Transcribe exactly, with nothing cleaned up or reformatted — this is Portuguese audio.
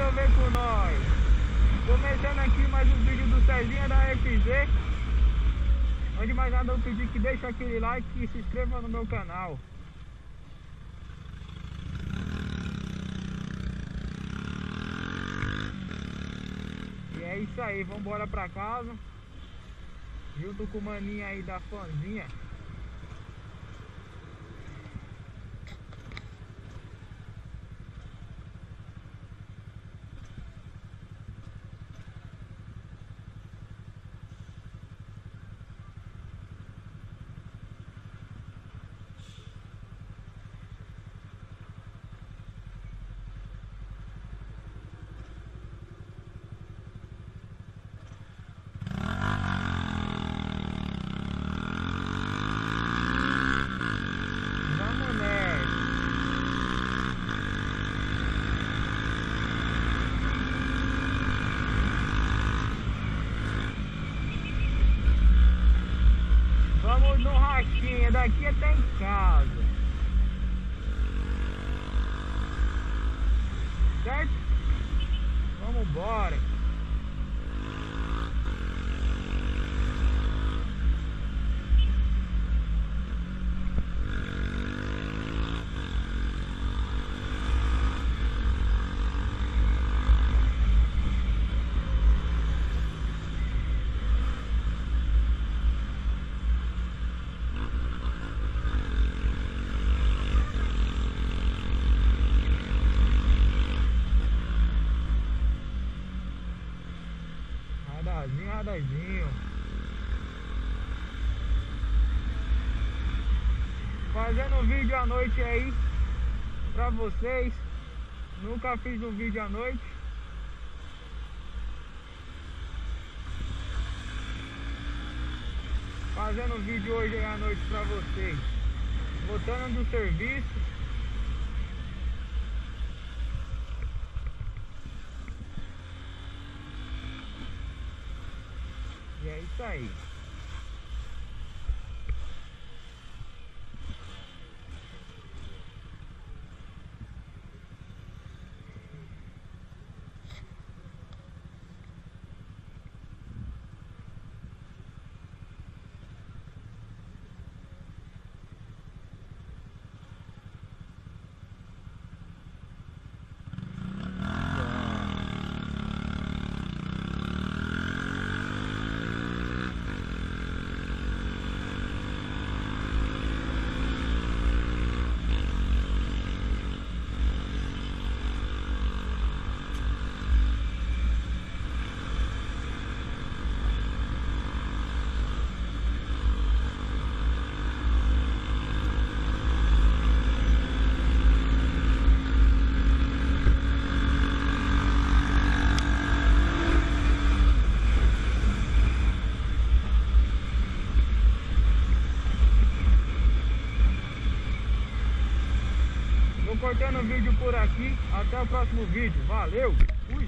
Bora ver com nós. Começando aqui mais um vídeo do Cezinha da F Z. Antes de mais nada eu pedi que deixe aquele like e se inscreva no meu canal. E é isso aí, vamos embora pra casa. Junto com o maninho aí da Fanzinha. Vamos no rachinha, daqui até em casa. Certo? Vamos embora. Radarzinho, radarzinho. Fazendo um vídeo à noite aí pra vocês. Nunca fiz um vídeo à noite. Fazendo um vídeo hoje aí à noite pra vocês. Voltando do serviço. E é isso aí. Vou cortando o vídeo por aqui. Até o próximo vídeo. Valeu! Fui!